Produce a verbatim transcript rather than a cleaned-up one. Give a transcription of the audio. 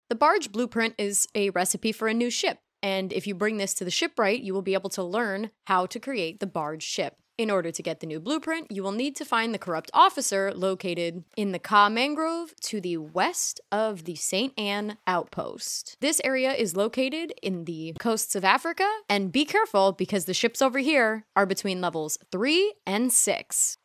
The Barge Blueprint is a recipe for a new ship, and if you bring this to the shipwright, you will be able to learn how to create the barge ship. In order to get the new blueprint, you will need to find the corrupt officer located in the Ka Mangrove to the west of the Saint Anne outpost. This area is located in the coasts of Africa, and be careful because the ships over here are between levels three and six.